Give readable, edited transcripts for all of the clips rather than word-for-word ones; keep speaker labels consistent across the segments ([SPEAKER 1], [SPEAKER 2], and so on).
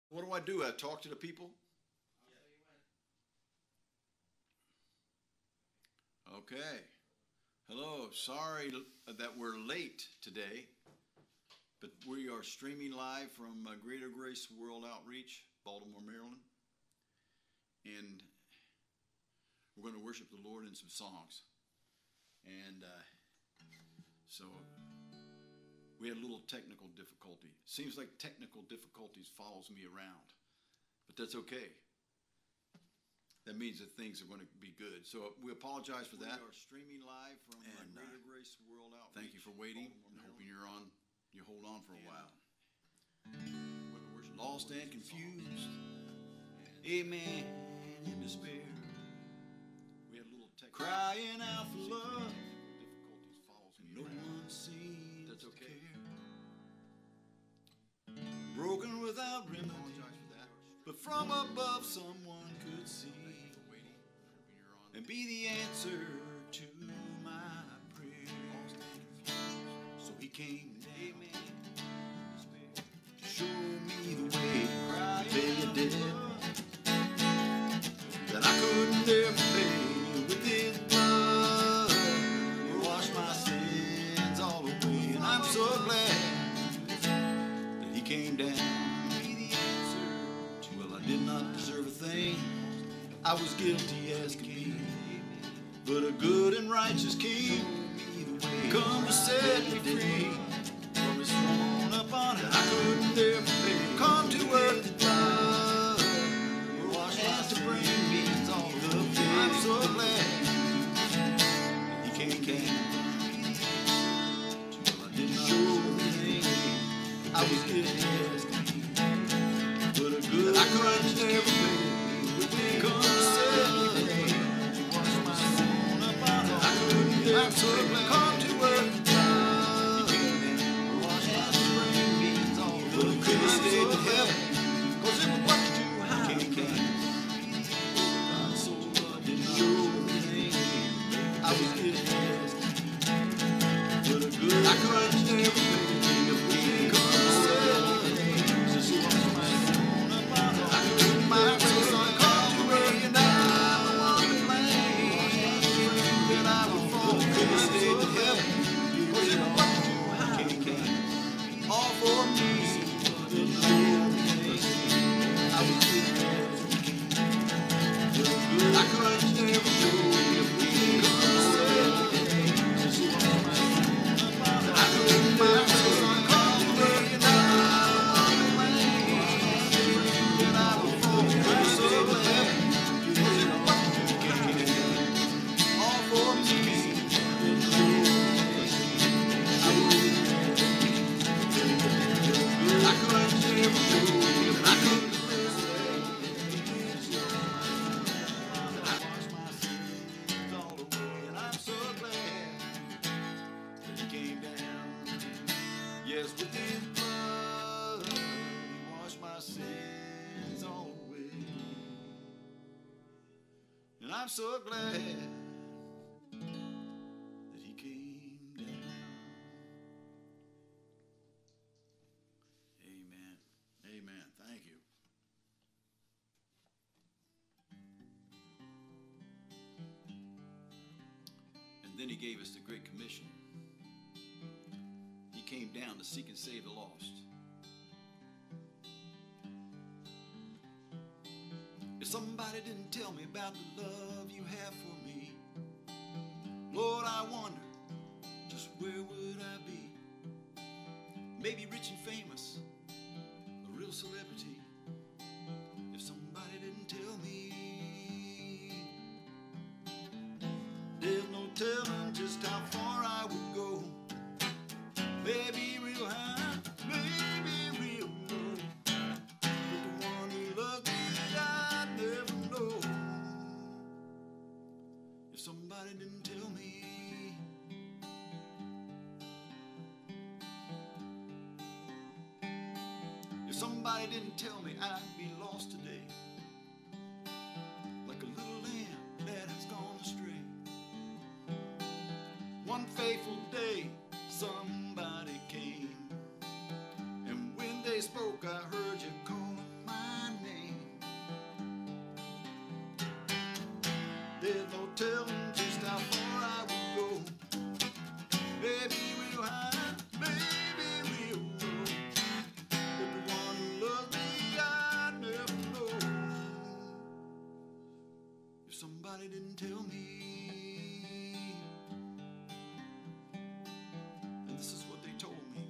[SPEAKER 1] What do I do? I talk to the people? Okay. Hello. Sorry that we're late today, but we are streaming live from Greater Grace World Outreach, Baltimore, Maryland. And we're going to worship the Lord in some songs. And so we had a little technical difficulty. Seems like technical difficulties follows me around, but that's okay. That means that things are going to be good. So we apologize for that. We are streaming live from Greater Grace World Outreach. Thank you for waiting. I'm hoping you hold on for a while. Lost and confused, amen, in despair. We had a little technical crying out for love. Difficulties follows me. No one seems that's okay. Broken without remedy, but from above someone could see and be the answer to my prayer. So he came down to show me the way to pay a debt that I couldn't ever pay. With his blood he washed my sins all away, and I'm so glad that he came down. Well, I did not deserve a thing. I was guilty as can be, but a good and righteous King come to set me free from his throne up on high. I couldn't ever pay. Come to earth to die, and to bring me all the pain. I'm so glad he came down. Well, I did not show me. I was guilty as can be, but a good I couldn't ever pay. Come to set me free. I'm so glad. Come to earth to die. And to bring me all the good. Could have stayed in heaven, 'cause it was what you do. How you came. I'm so glad didn't show me. I was getting past, but a good I couldn't ever pay. Come to set me free. Just watch my phone up on it. I couldn't my son come to earth and die. All for me, I was I couldn't ever show you. I couldn't my son come to me and I was so glad. All for me. I couldn't ever show you. I couldn't I washed my sins all away, and I'm so glad that he came down. Yes, with his blood he washed my sins all away, and I'm so glad that he came down. Amen. Amen. Thank you. And then he gave us the Great Commission. He came down to seek and save the lost. If somebody didn't tell me about the love you have for me, Lord, I wonder, just where would I be? Maybe rich and famous, a real celebrity, if somebody didn't tell me. There's no telling just how far I would go. Maybe real high, maybe real low. But the one who loves me, I'd never know. If somebody didn't tell me. If somebody didn't tell me I'd be lost today, like a little lamb that has gone astray. One fateful day, somebody came, and when they spoke, I heard you calling my If somebody didn't tell me, and this is what they told me,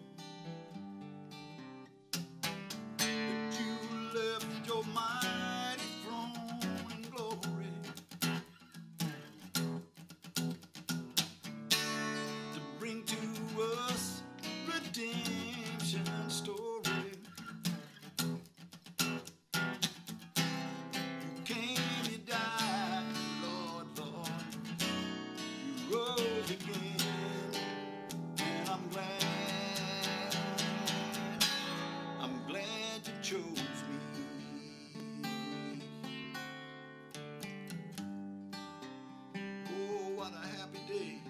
[SPEAKER 1] that you left your mighty throne in glory to bring to us redemption story. You came, you died, Lord, Lord, you rose again, and I'm glad you chose me. Oh, what a happy day.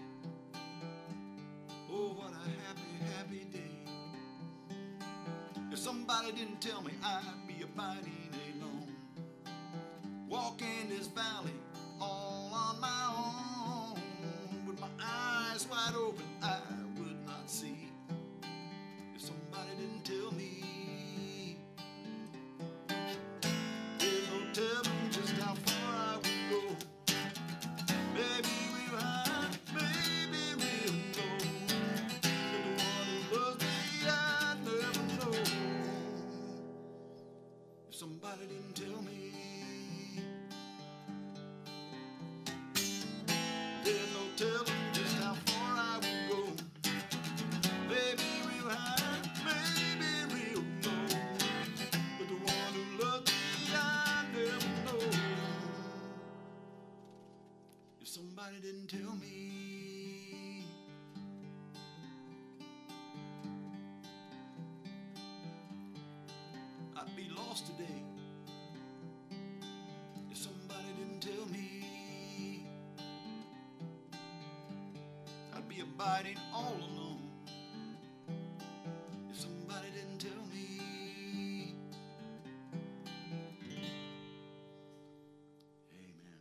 [SPEAKER 1] Oh, what a happy, happy day. If somebody didn't tell me I'd be abiding alone, walking this valley all on my own, with my eyes wide open, I would not see. If somebody didn't tell me, there's no telling just how far I would go. Maybe real high, maybe real low. But the one who loves me, I never know. If somebody didn't tell me, there's no telling just how far I would go. Maybe real high, maybe real low. But the one who loves me, I never know. If somebody didn't tell me, I'd be lost today. If somebody didn't tell me, I'd be abiding all alone. If somebody didn't tell me. Amen.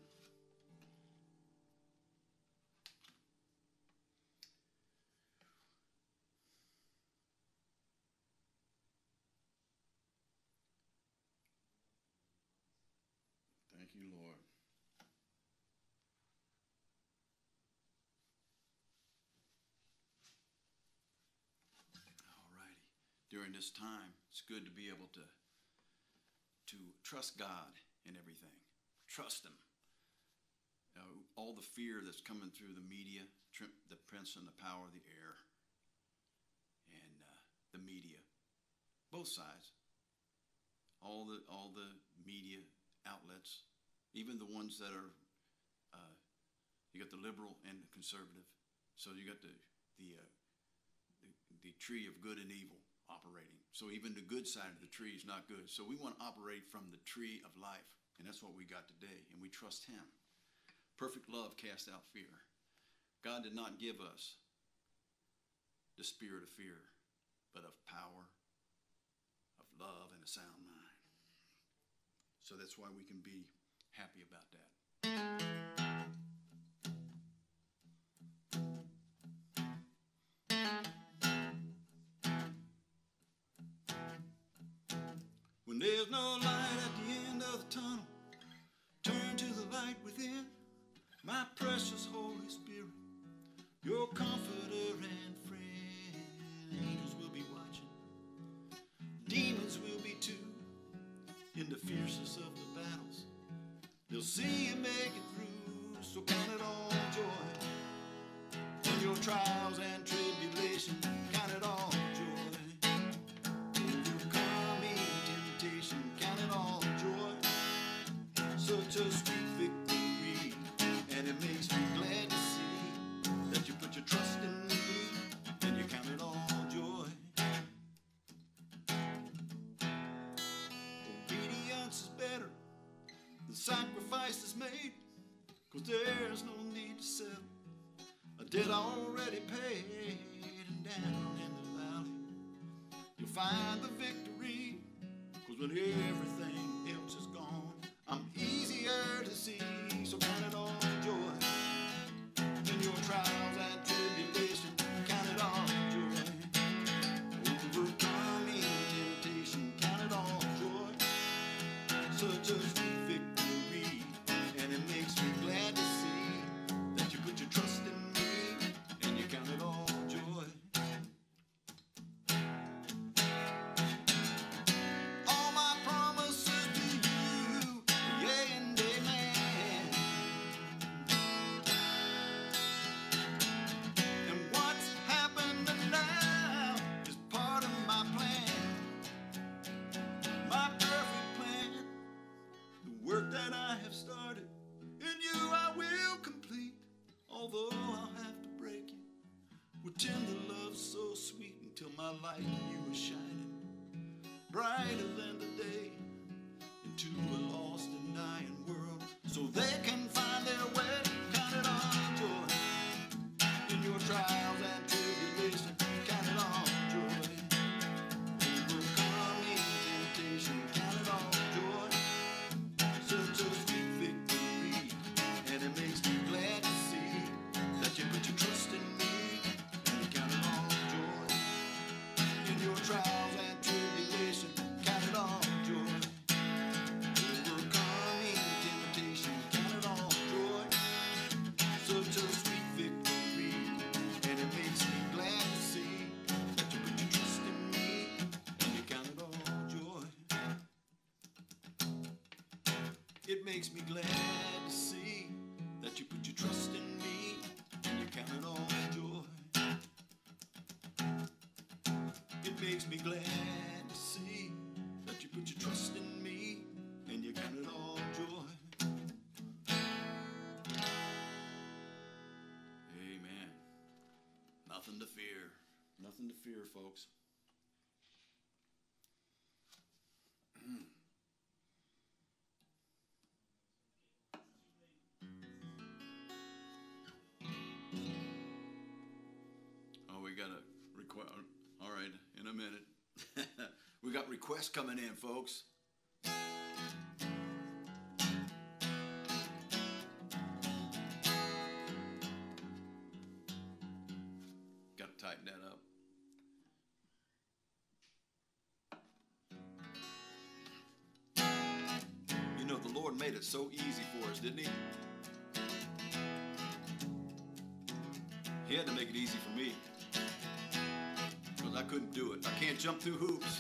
[SPEAKER 1] Thank you, Lord. All righty. During this time, it's good to be able to trust God in everything. Trust Him. All the fear that's coming through the media, the prince and the power of the air, and the media, both sides, all the media outlets, even the ones that are, you got the liberal and the conservative. So you got the tree of good and evil operating. So even the good side of the tree is not good. So we want to operate from the tree of life, and that's what we got today, and we trust Him. Perfect love casts out fear. God did not give us the spirit of fear, but of power, of love, and a sound mind. So that's why we can be happy about that. When there's no light at the end of the tunnel, turn to the light within. My precious Holy Spirit, your comforter and friend. Angels will be watching, demons will be too. In the fiercest of the battles, they'll see you make it through. So count it all joy. In your trials and tribulation, count it all joy. Overcoming temptation, count it all joy. Such a sweet victory, and it makes me glad to see that you put your trust in me, and you count it all joy. Obedience is better than sacrifice is made, 'cause there's no need to settle a debt already paid. And down in the valley, you'll find the victory, 'cause when everything else is gone, I'm easier to see. So count it all joy. In your trials and tribulation, count it all joy. Overcoming temptation, count it all joy. Such a sweet victory, and it makes me light you were shining brighter than the day into a lost and dying world, so they can find their way. Count it all joy in your trials and tribulation. Count it all joy. Overcoming temptation. Count it all joy. Such a sweet victory, and it makes me glad to see that you put your trust in me. And you count it all joy in your trials and tribulation. Count it all joy. Overcoming temptation. Count it all joy. Such a sweet victory, and it makes me glad to see that you put your trust in me. And you count it all joy. It makes me glad to see that you put your trust in me, and you count it all joy. It makes me glad to see that you put your trust in me, and you count it all joy. Amen. Nothing to fear. Nothing to fear, folks. Oh, we got a request. All right, in a minute. We got requests coming in, folks. Got to tighten that up. You know, the Lord made it so easy for us, didn't he? He had to make it easy for me, because I couldn't do it. I can't jump through hoops.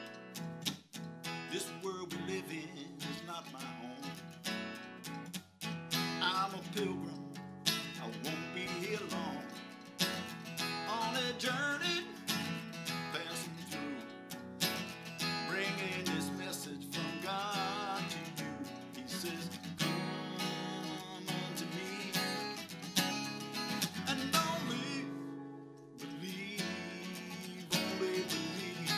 [SPEAKER 1] This world we live in is not my home. I'm a pilgrim. I won't be here long. On a journey, passing through, bringing this message from God to you. He says, come unto me, and only believe, only believe.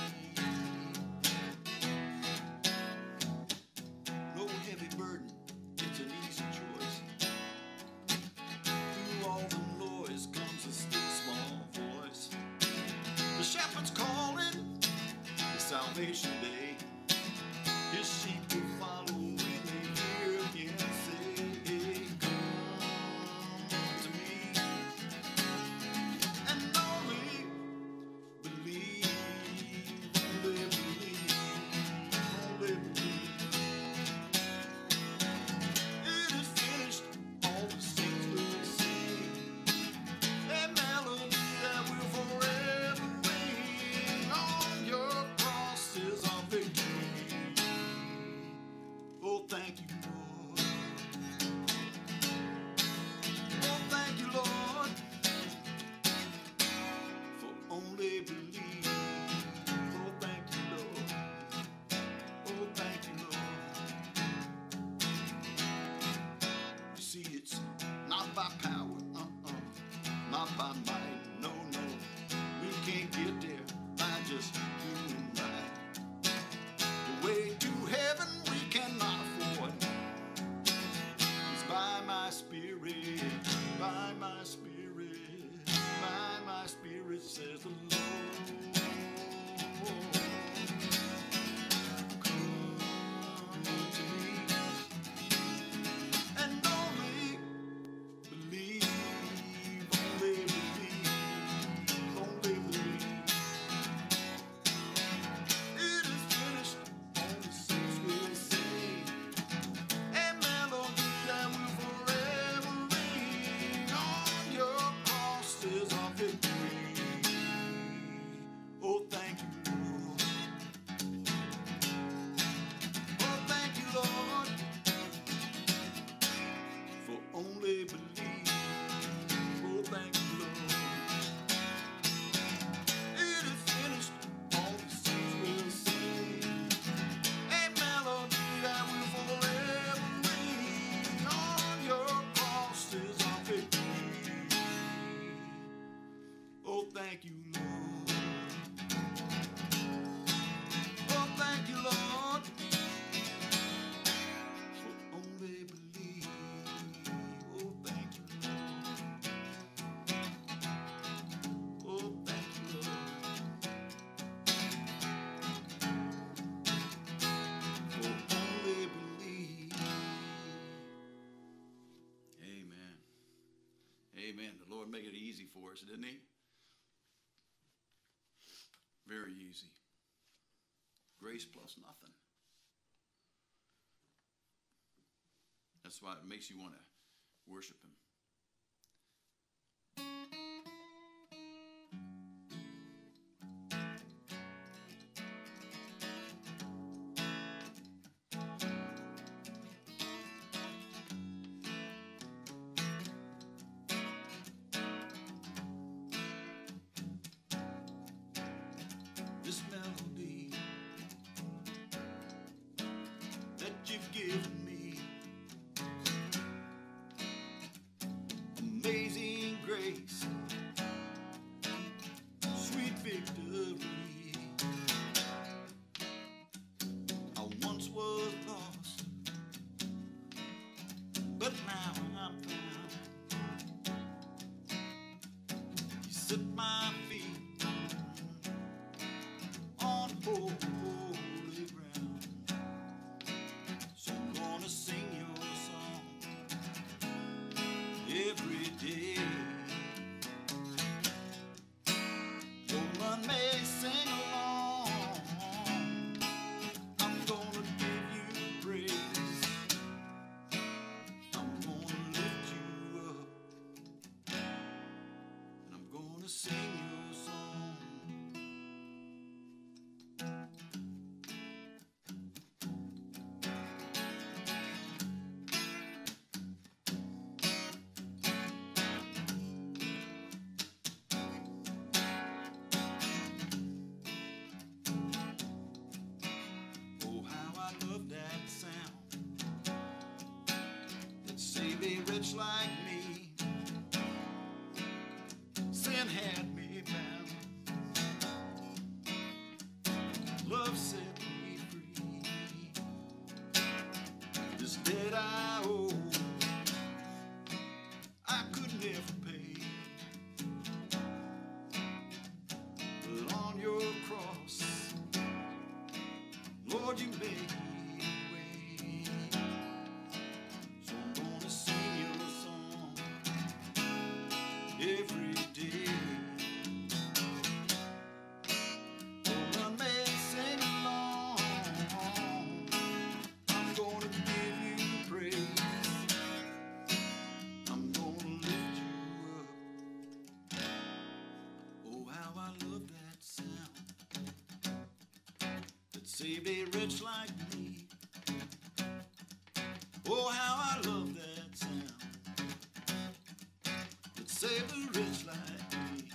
[SPEAKER 1] No heavy burden, it's an easy choice. Through all the noise comes a still small voice. The shepherd's calling, it's salvation day. His sheep will follow when they hear him say, come to me, and only believe, only believe, only believe. It is finished, all the saints will sing, a melody that will forever ring. On your cross is our victory. Oh, thank you, Lord. Oh, thank you, Lord, for only believe. Oh, thank you, Lord. Oh, thank you, Lord. You see, it's not by power, not by might, no, no. We can't get there by just doing right. The way to heaven we cannot afford. It's by my spirit, by my spirit, by my spirit, says the Lord. Come to me, and only believe, only believe, only believe. It is finished, all the saints will sing, a melody that will forever ring. On your cross is our victory. Oh, thank you, Lord. Oh, thank you, Lord, for only believe. Oh, thank you, Lord. It is finished, all the saints will sing, a melody that will forever ring. On your cross is our victory. Oh, thank you, Lord. Amen. The Lord made it easy for us, didn't he? Very easy. Grace plus nothing. That's why it makes you want to worship him. This melody that you've given me, amazing grace, sweet victory. I once was lost, but now I'm found. You set my feet on holy ground. So I'm gonna sing your song every day. No one may sing along. I'm gonna give you praise. I'm gonna lift you up, and I'm gonna sing your song. Oh, how I love that sound that saved a wretch like me. Sin had me bound, love set me free. This debt I owe, I could never pay. But on your cross, Lord, you made a way. So I'm gonna sing your song every day. No one may sing along. I'm gonna give you praise. I'm gonna lift you up. Oh, how I love that sound that saved a wretch like me. Oh, how I love that sound that saved a wretch like me.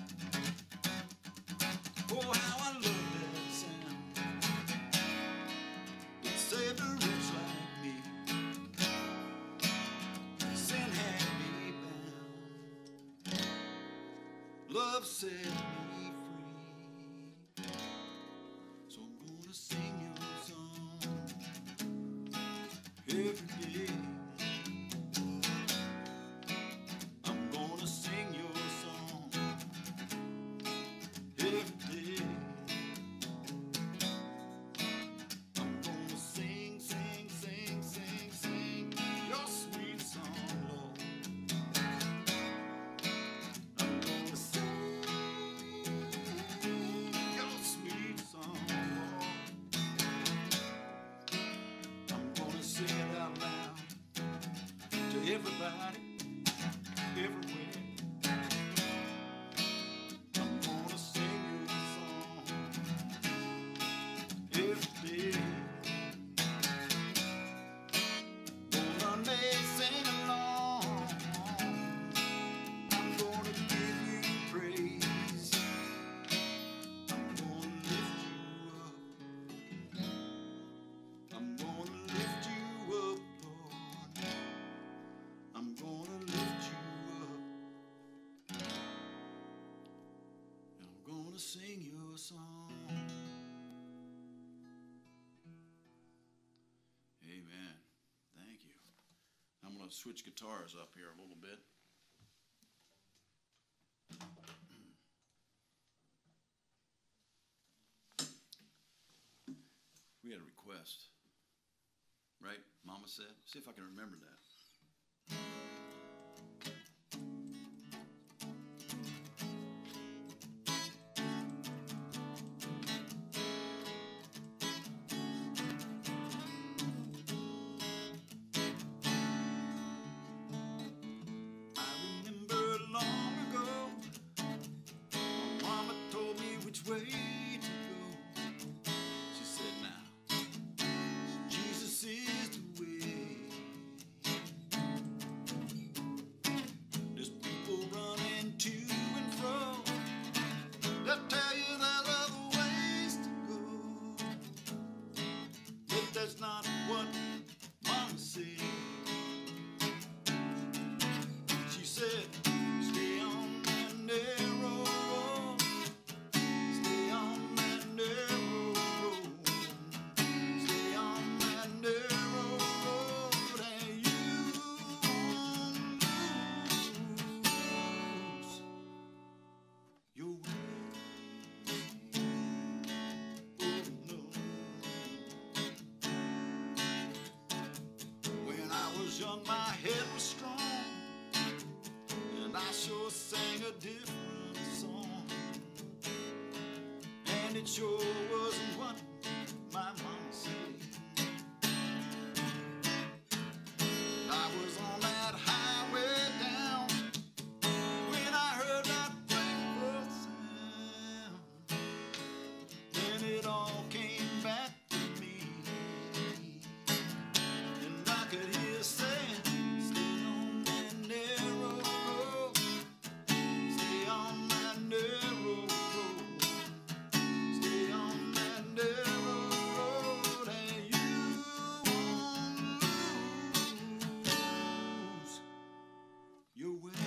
[SPEAKER 1] Oh, how I love that sound that saved a wretch like me. Sin had me bound, love set me free. So I'm gonna sing your song every day. I'm gonna sing your song every day. I'm gonna sing, sing, sing, sing, sing your sweet song, Lord. I'm gonna sing your sweet song, Lord. I'm gonna sing it out loud to everybody, everywhere. I'm gonna sing your song every day. No one may sing along. I'm gonna give you praise. I'm gonna lift you up. I'm gonna lift you up, Lord. I'm gonna lift you up. And I'm gonna sing your song. Amen. Thank you. I'm gonna switch guitars up here a little bit. We had a request, right? Mama said. See if I can remember that. a different song. And it sure wasn't what my mama said. I was on that highway down when I heard that faithful sound. Then it all came back to me, and I could hear saying, stay on that narrow road, stay on that narrow road, stay on that narrow road, and you won't lose your way.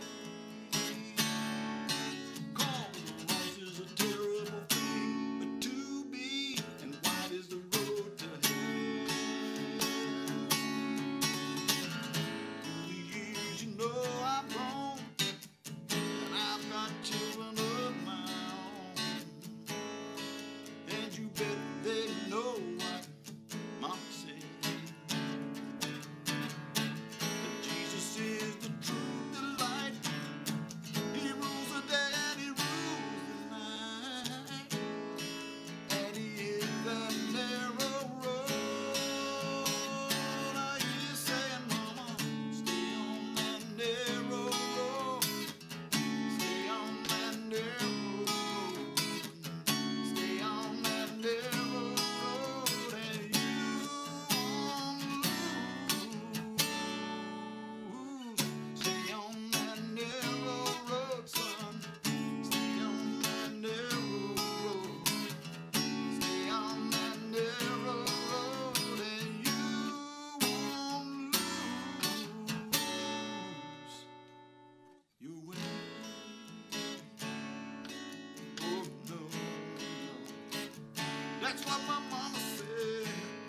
[SPEAKER 1] Cross is a terrible thing, but to be, and wide is the road to hell. Through the years, you know I've grown, and I've got children of my own. And you bet they know what Mama said, that Jesus is the truth, the light. He rules the day and he rules the night, and he is that narrow road. I hear you saying, Mama, stay on that narrow road, stay on that narrow road, stay on that narrow road, and you won't lose. Stay on that narrow road, son. Stay on that narrow road. Stay on that narrow road, and you won't lose your way. Oh no, no. That's what my mama said.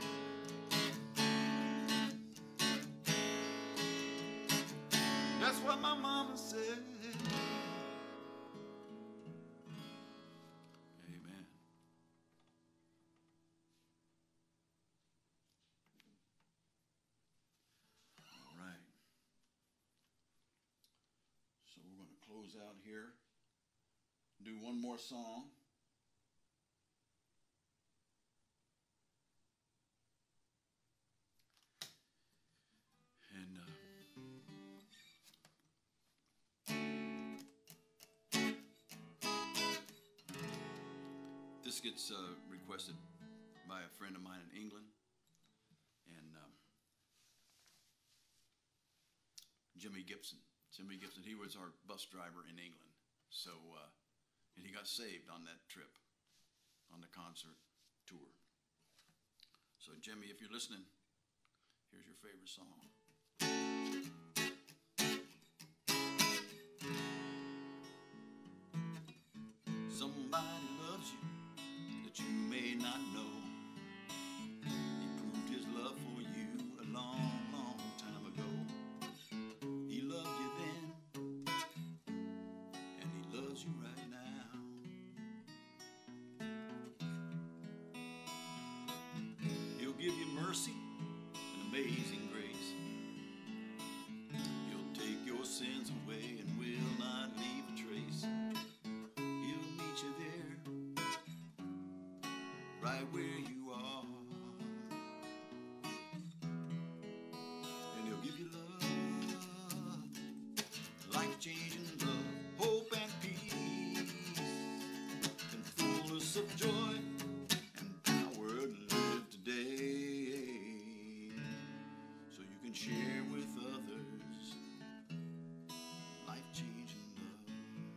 [SPEAKER 1] That's what my mama said. Amen. All right. So we're going to close out here. Do one more song. And this gets requested by a friend of mine in England, and Jimmy Gibson. Jimmy Gibson, he was our bus driver in England. So, and he got saved on that trip, on the concert tour. So, Jimmy, if you're listening, here's your favorite song. Somebody loves you that you may not know. He proved his love for you a long, long time ago. He loved you then, and he loves you right now. He'll give you mercy and amazing grace. He'll take your sins away and will not leave a trace. He'll meet you there, right where you are. And he'll give you love, life-changing love, hope and peace, and fullness of joy and power to live today, so you can share with others life-changing love.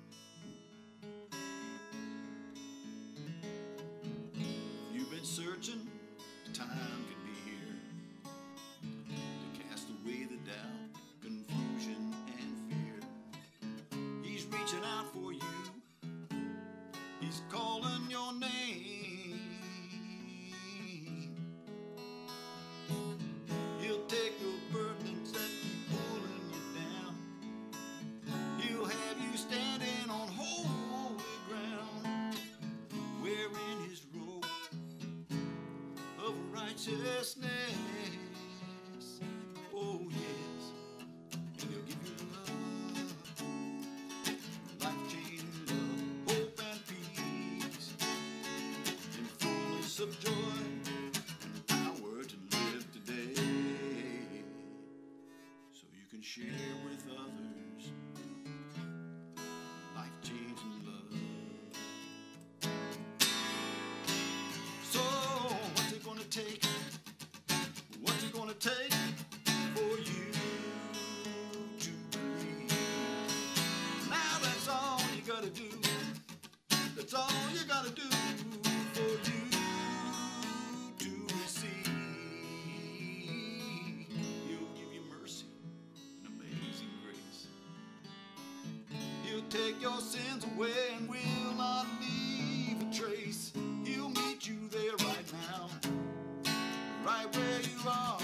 [SPEAKER 1] If you've been searching, the time could be here to cast away the doubt, confusion, and fear. He's reaching out for you. He's calling your name. He'll take your burdens that keep pulling you down. He'll have you standing on holy ground, wearing his robe of righteousness. Oh yes, and he'll give you love, fullness of joy and power to live today, so you can share with others life-changing love. So what's it gonna take? What's it gonna take for you to believe? Now that's all you gotta do. That's all you gotta do for you to receive. He'll give you mercy and amazing grace. He'll take your sins away and will not leave a trace. He'll meet you there right now, right where you are.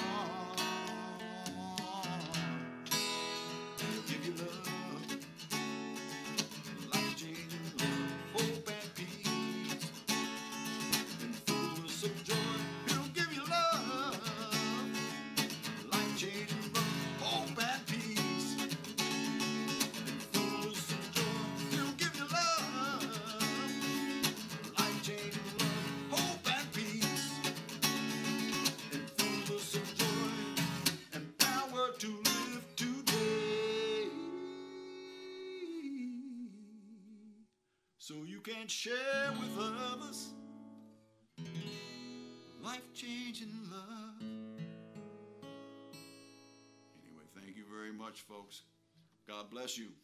[SPEAKER 1] He'll give you love, life-changing love, hope and peace, and fullness of joy. He'll give you love, life-changing love, hope and peace, and fullness of joy. He'll give you love, life-changing love, hope and peace, and fullness of joy and power to live today, so you can share with others life-changing love. Anyway, thank you very much, folks. God bless you.